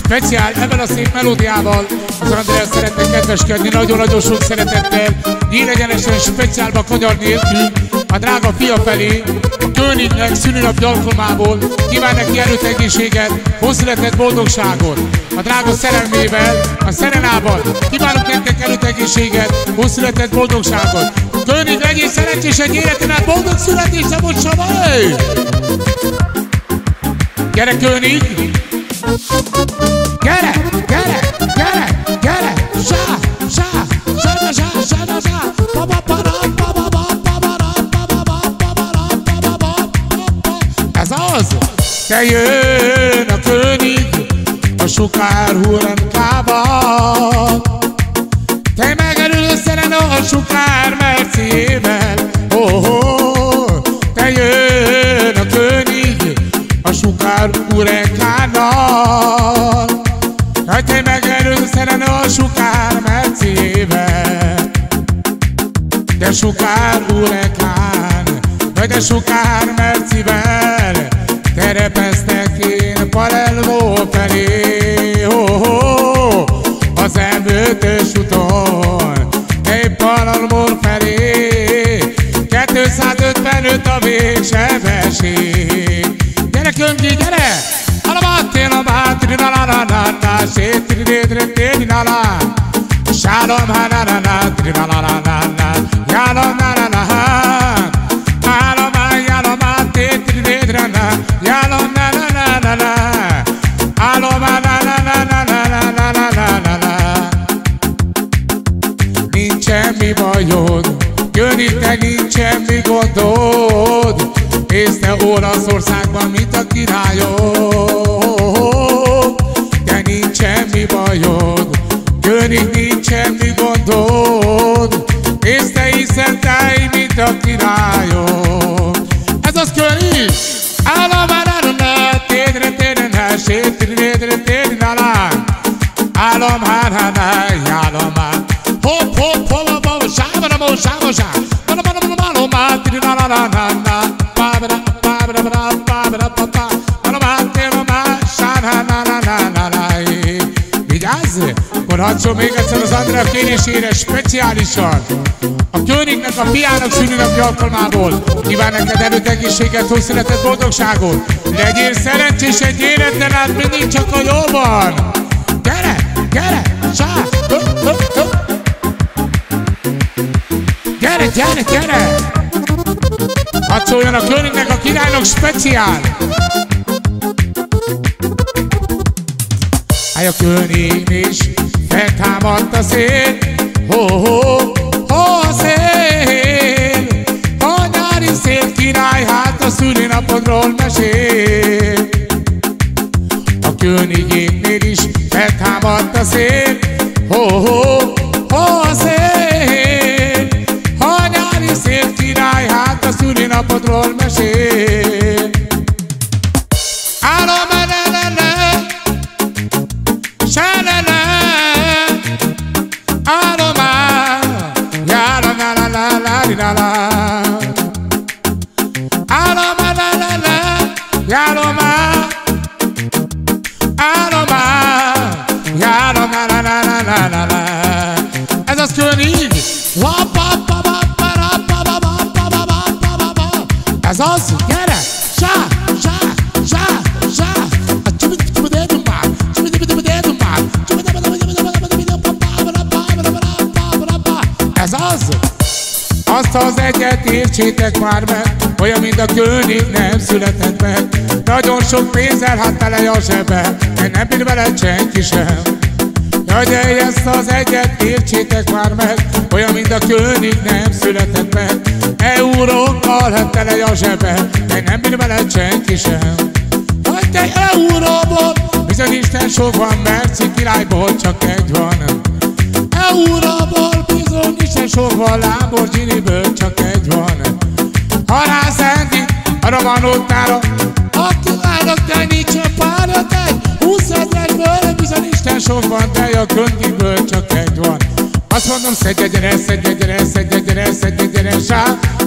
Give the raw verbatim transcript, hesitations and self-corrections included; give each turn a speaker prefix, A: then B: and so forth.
A: speciál ebben a szép melódiával az Andrea szeretne kedveskedni, nagyon-nagyon sok szeretettel, nyílegyenesen speciálba kanyar nélkül a drága fia felé, a Könignek szülinapja alkalmából kíván neki erőt, egészséget, hosszületett boldogságot. A drága szerelmével, a Szerenában kívánok nektek erőt, egészséget, hosszületett boldogságot. König, legyél szerencsés egy életen át, boldog születésre most savaj! Gyere, König! Gyere, gyere, gyere, gyere! Sá, sá, sá, sá, sá, sá, sá, pa, pa, pa, ra, pa, pa, pa, pa, pa, ra, pa, pa, pa, pa, pa, ra, pa, pa, pa, pa, pa. Ez az! Te jön a König a sukár hurenkával, te megerülő Szerena a sukár merciével. Oh, oh, te jön a König a sukár hurenkával, te megerülő Szerena a sukár merciével. De sukár hurekán, de sukár mercivel, terepeztek én Palermo felé. Oh, oh, az em ötös úton, egy Palermo felé, kétszázötvenöt a végsebesség. Gyere, Köngi, gyere! Alamattél a mátri, na na na na na, sétri, rédre, téli, na na, sálom, ha na na na, tri, na na na na na, jálom, na na na, álom, ha, jálom, ha, tétri, rédre, na, jálom, na na na na na, álom, ha, na na na na na na na na na na na. Nincs semmi bajod, König, te nincs semmi gondod, és te Olaszországban, mint a királyok. Te nincs semmi bajod, König, nincs semmi gondod, és te hiszel táj, mint a királyok. Ez az König! Álom-há-na-na-na, tédre, tédre-na, sétri-rédre, tédre-na-na, álom-há-na-na, álom-há, hopp-hopp-hopp-hopp, sába-na-mo, sába-sá, álom-há-na-na-na-na, tédre-na-na-na-na, vigyázz! Mondhatszom még egyszer az Andrea kérésére speciálisan a Könignek, a fiának szülinapja alkalmából kíván neked erőt, egészséget, hosszületett boldogságot. Legyél szerencsés egy életen át, mindig csak a jóban. Gyere, gyere, sá, hö, hö, hö. Gyere, gyere, gyere! Hadd szóljon a Könignek, a királynak speciál! Háj, a König is feltámadt a szél, ho, ho, ho, a szél, a nyári szél király, hát a szülinapodról mesél. A Königéknél is feltámadt a szél, ho, ho, ho, a szél, a nyári szél király, hát a szülinapodról mesél. Álom, ne-ne-ne, se-ne-ne, álom-á, jálom-á-la-la-la-li-la-la, álom-á-la-la-la, jálom-á, álom-á, jálom-á-la-la-la-la-la. Ez az König! Ez az, gyere! Sá, sá, sá, sá! Ez az! Azt az egyet értsétek már meg, olyan, mint a König nem született meg. Nagyon sok pénzzel hát tele a zsebe, de nem bír vele senki sem. Jaj, de ezt az egyet értsétek már meg, olyan, mint a König nem született meg. Eurókkal hát tele a zsebe, de nem bír vele senki sem. Jaj, te euróból, bizony Isten sok van, merci királyból csak egy van. Euróból bizony Isten sok van, Lamborghiniből csak egy van. Ha rászendi, arra van ottára, aki várnak, te nincs a párja, te húszezrekből bizony Isten sok van, de a Königiből csak egy van. Azt mondom, szedje gyere, szedje gyere, szedje gyere, szedje gyere, sá.